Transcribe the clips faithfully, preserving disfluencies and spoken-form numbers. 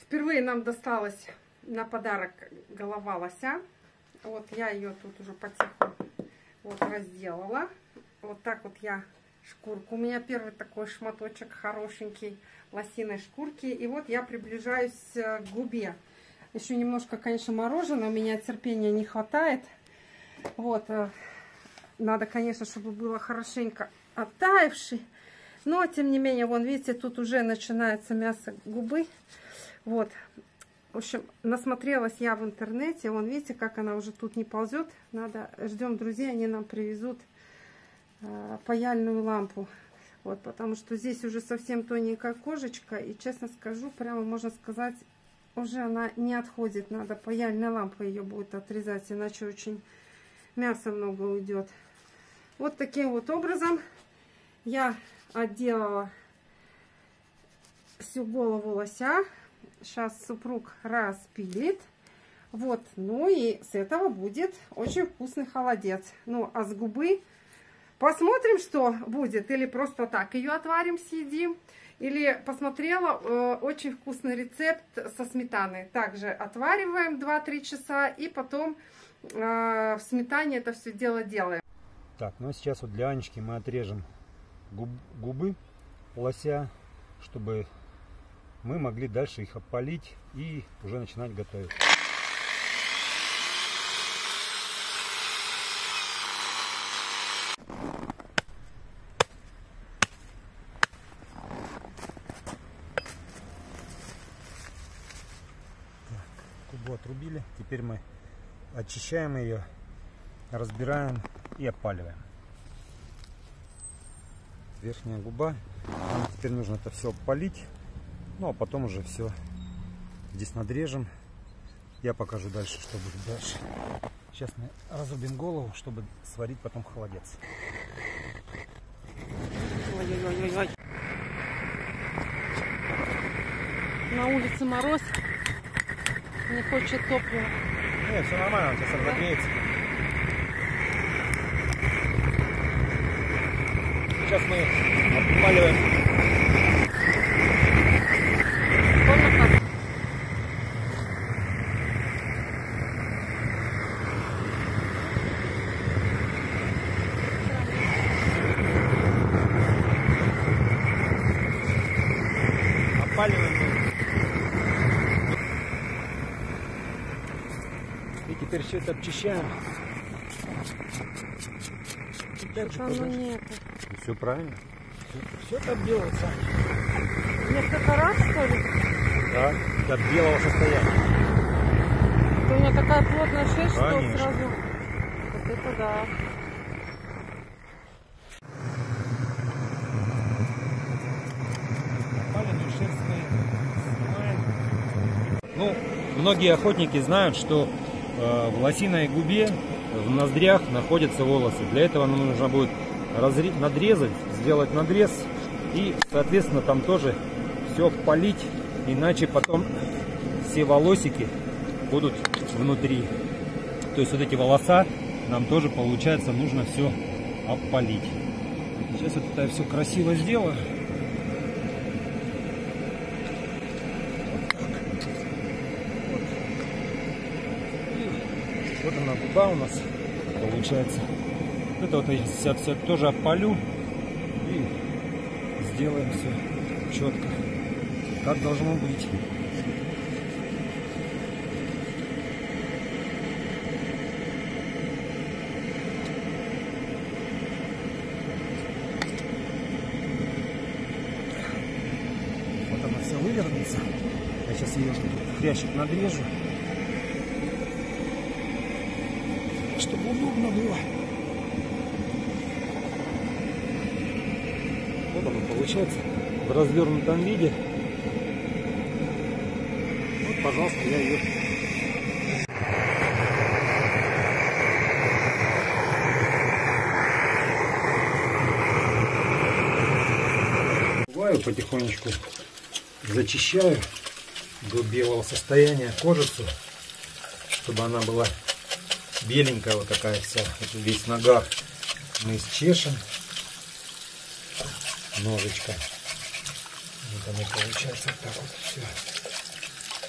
Впервые нам досталась на подарок голова лося. Вот я ее тут уже потиху вот разделала. Вот так вот я шкурку. У меня первый такой шматочек хорошенький лосиной шкурки. И вот я приближаюсь к губе. Еще немножко, конечно, мороженое. У меня терпения не хватает. Вот. Надо, конечно, чтобы было хорошенько оттаивший. Но, тем не менее, вон, видите, тут уже начинается мясо губы. Вот. В общем, насмотрелась я в интернете. Вон, видите, как она уже тут не ползет. Надо, ждем друзей, они нам привезут э, паяльную лампу. Вот, потому что здесь уже совсем тоненькая кожечка. И, честно скажу, прямо можно сказать, уже она не отходит. Надо паяльная лампа ее будет отрезать, иначе очень мяса много уйдет. Вот таким вот образом я отделала всю голову лося. Сейчас супруг распилит. Вот. Ну и с этого будет очень вкусный холодец. Ну а с губы посмотрим, что будет. Или просто так ее отварим, съедим. Или посмотрела э, очень вкусный рецепт со сметаной. Также отвариваем два-три часа. И потом э, в сметане это все дело делаем. Так, ну а сейчас вот для Анечки мы отрежем губ, губы лося, чтобы мы могли дальше их опалить и уже начинать готовить. Так, губу отрубили. Теперь мы очищаем ее, разбираем и опаливаем. Верхняя губа. Нам теперь нужно это все опалить. Ну а потом уже все здесь надрежем. Я покажу дальше, что будет дальше. Сейчас мы разрубим голову, чтобы сварить потом холодец. Ой-ой-ой-ой. На улице мороз. Не хочет топлива. Нет, все нормально, он сейчас разогреется. Сейчас мы опаливаем. Опаливаем. И теперь все это обчищаем. Нет. Все правильно. Все, все это обделывается. Несколько раз, что ли? Да, до белого состояния. Это у меня такая плотная шерсть, Конечно. что сразу... Вот это да. Опаленную шерсть мы снимаем. Ну, многие охотники знают, что э, в лосиной губе, в ноздрях находятся волосы. Для этого нам нужно будет разре... надрезать, сделать надрез и, соответственно, там тоже все полить, иначе потом все волосики будут внутри. То есть вот эти волоса нам тоже, получается, нужно все опалить. Сейчас вот это я все красиво сделаю. Вот она губа у нас получается. Это вот я сейчас все тоже опалю и сделаем все четко, как должно быть. Вот она вся вывернется. Я сейчас ее в хрящик надрежу, чтобы удобно было. Вот оно получается в развернутом виде. Вот, пожалуйста, я ее бываю, потихонечку зачищаю до белого состояния кожицу, чтобы она была беленькая, вот такая вся. Это весь нагар мы счешем ножичком. Вот оно получается вот так вот все.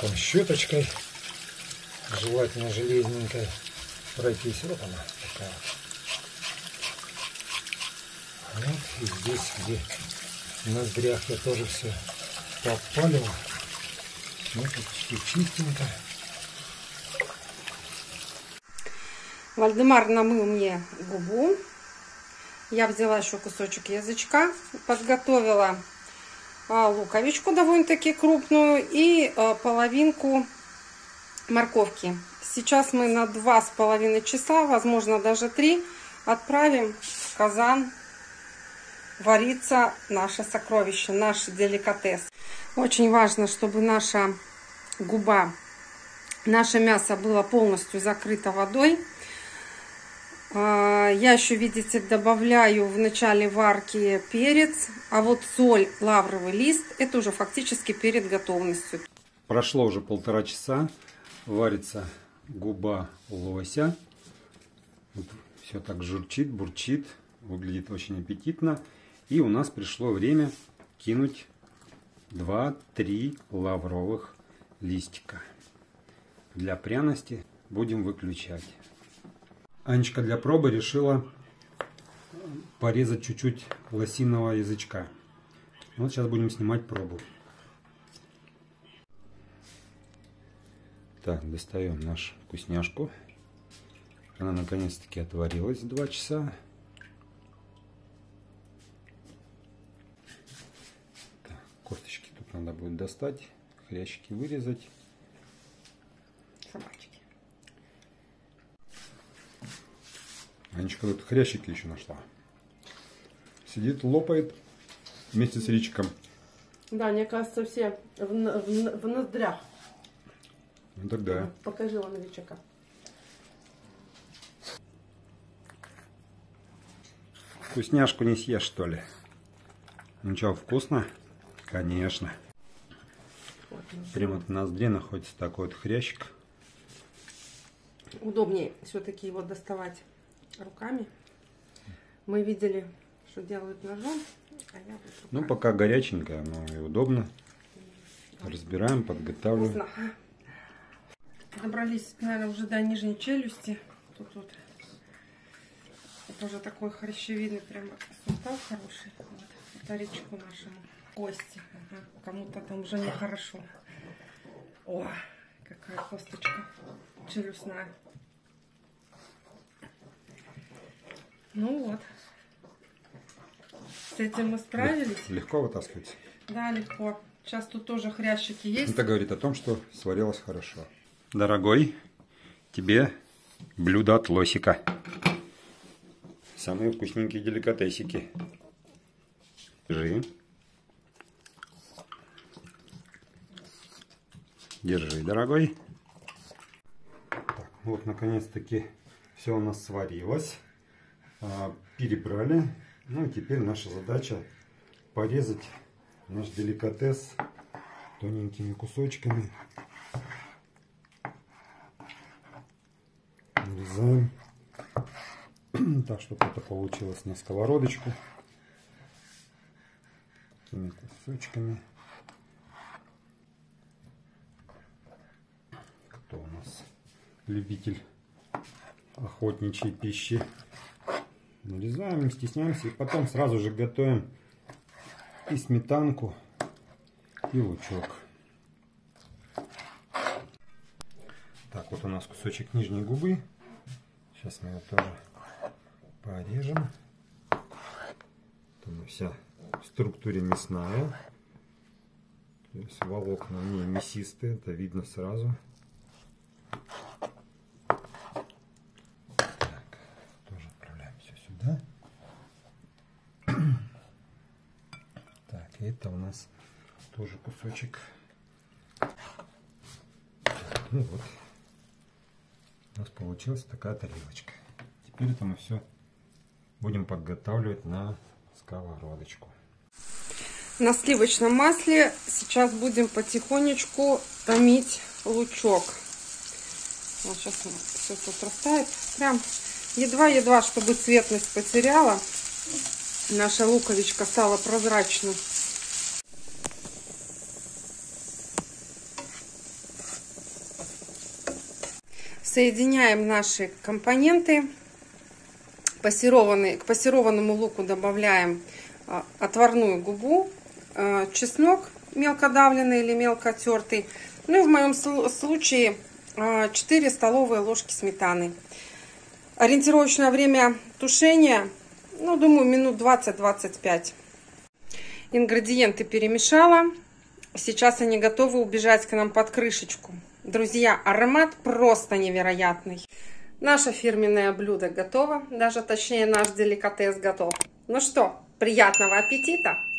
Потом щеточкой, желательно железненькой, пройтись. Вот она такая. Вот, и здесь, где в ноздрях я тоже все попалил. Вот почти чистенько. Вальдемар намыл мне губу. Я взяла еще кусочек язычка, подготовила а, луковичку довольно-таки крупную и а, половинку морковки. Сейчас мы на два с половиной часа, возможно даже три, отправим в казан вариться наше сокровище, наш деликатес. Очень важно, чтобы наша губа, наше мясо было полностью закрыто водой. Я еще, видите, добавляю в начале варки перец, а вот соль, лавровый лист, это уже фактически перед готовностью. Прошло уже полтора часа, варится губа лося. Вот все так журчит, бурчит, выглядит очень аппетитно. И у нас пришло время кинуть два-три лавровых листика. Для пряности будем выключать. Анечка для пробы решила порезать чуть-чуть лосиного язычка. Вот сейчас будем снимать пробу. Так, достаем нашу вкусняшку. Она наконец-таки отварилась два часа. Так, косточки тут надо будет достать, хрящики вырезать. Собачки. Анечка тут хрящики еще нашла. Сидит, лопает вместе с Ричиком. Да, мне кажется, все в, в, в ноздрях. Ну тогда. Покажи вон Ричика. Вкусняшку не съешь, что ли? Ну что, вкусно? Конечно. Вот, прямо вот в ноздре находится такой вот хрящик. Удобнее все-таки его доставать руками. Мы видели, что делают ножом. А я вот ну, пока горяченькое, но и удобно. Разбираем, подготавливаем. Вкусно. Добрались, наверное, уже до нижней челюсти. Тут вот это уже такой хрящевидный прям сустав хороший. Вот. Это Ричику нашему. Кости. Ага. Кому-то там уже нехорошо. О, какая косточка челюстная. Ну вот. С этим мы справились. Легко вытаскивать? Да, легко. Сейчас тут тоже хрящики есть. Это говорит о том, что сварилось хорошо. Дорогой, тебе блюдо от лосика. Самые вкусненькие деликатесики. Держи. Держи, дорогой. Так, вот, наконец-таки все у нас сварилось. Перебрали. Ну и теперь наша задача порезать наш деликатес тоненькими кусочками. Нарезаем так, чтобы это получилось на сковородочку. Такими кусочками. Кто у нас любитель охотничьей пищи? Нарезаем, не стесняемся. И потом сразу же готовим и сметанку, и лучок. Так, вот у нас кусочек нижней губы. Сейчас мы его тоже порежем. Там вся в структуре мясная. То есть волокна не мясистые, это видно сразу. Да? Так, это у нас тоже кусочек. Ну вот. У нас получилась такая тарелочка. Теперь это мы все будем подготавливать на сковородочку. На сливочном масле сейчас будем потихонечку томить лучок. Вот сейчас все тут растает. Прям едва-едва, чтобы цветность потеряла. Наша луковичка стала прозрачной. Соединяем наши компоненты. Пассерованный, к пассерованному луку добавляем отварную губу, чеснок мелко давленный или мелко тертый. Ну и в моем случае четыре столовые ложки сметаны. Ориентировочное время тушения, ну, думаю, минут двадцать-двадцать пять. Ингредиенты перемешала. Сейчас они готовы убежать к нам под крышечку. Друзья, аромат просто невероятный. Наше фирменное блюдо готово. Даже точнее наш деликатес готов. Ну что, приятного аппетита!